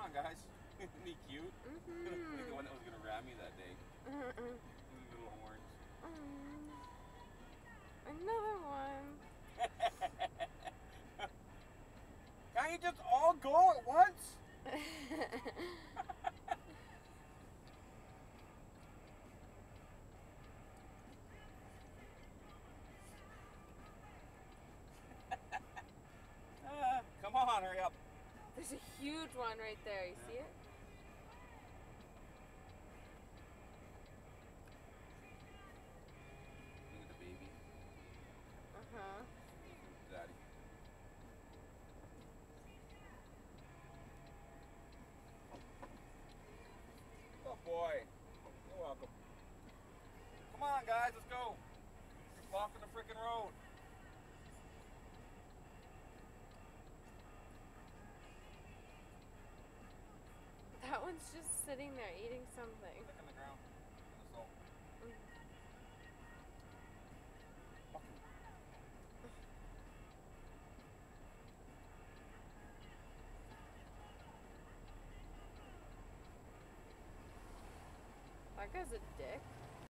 on, guys. Isn't he cute? Mm-hmm. He's the one that was gonna grab me that day. Mm-mm. Little horns. Another one. Can't you just all go at once? Come on, hurry up. There's a huge one right there. You see it? Look at the baby. Uh-huh. Daddy. Oh boy. You're welcome. Come on, guys, let's go. You're blocking the freaking road. That one's just sitting there eating something. Look on the ground. In the salt. Fucking. That guy's a dick.